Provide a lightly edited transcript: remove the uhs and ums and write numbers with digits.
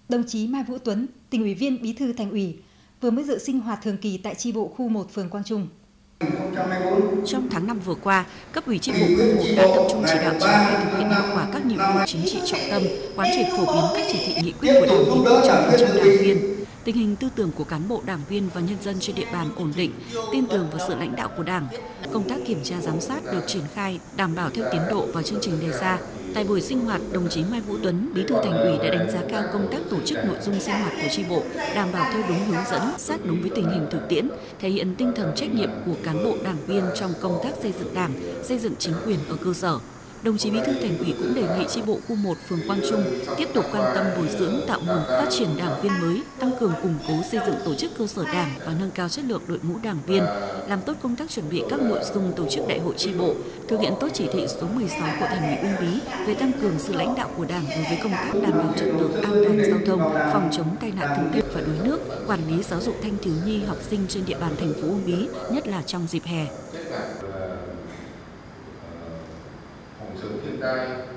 Đồng chí Mai Vũ Tuấn, Tỉnh ủy viên, Bí thư Thành ủy, vừa mới dự sinh hoạt thường kỳ tại chi bộ khu 1 phường Quang Trung. Trong tháng 5 vừa qua, cấp ủy chi bộ khu 1 đã tập trung chỉ đạo triển khai thực hiện hiệu quả các nhiệm vụ chính trị trọng tâm, quán triệt phổ biến các chỉ thị nghị quyết của Đảng đến 100% đảng viên. Tình hình tư tưởng của cán bộ đảng viên và nhân dân trên địa bàn ổn định, tin tưởng vào sự lãnh đạo của Đảng. Công tác kiểm tra giám sát được triển khai đảm bảo theo tiến độ và chương trình đề ra. Tại buổi sinh hoạt, đồng chí Mai Vũ Tuấn, Bí thư Thành ủy đã đánh giá cao công tác tổ chức nội dung sinh hoạt của chi bộ, đảm bảo theo đúng hướng dẫn, sát đúng với tình hình thực tiễn, thể hiện tinh thần trách nhiệm của cán bộ đảng viên trong công tác xây dựng Đảng, xây dựng chính quyền ở cơ sở. Đồng chí Bí thư Thành ủy cũng đề nghị chi bộ khu 1 phường Quang Trung tiếp tục quan tâm bồi dưỡng, tạo nguồn phát triển đảng viên mới, tăng cường củng cố xây dựng tổ chức cơ sở Đảng và nâng cao chất lượng đội ngũ đảng viên, làm tốt công tác chuẩn bị các nội dung tổ chức đại hội chi bộ, thực hiện tốt chỉ thị số 16 của Thành ủy Uông Bí về tăng cường sự lãnh đạo của Đảng đối với công tác đảm bảo trật tự an toàn giao thông, phòng chống tai nạn thương tích và đuối nước, quản lý giáo dục thanh thiếu nhi học sinh trên địa bàn thành phố Uông Bí, nhất là trong dịp hè. Phòng chống thiên tai,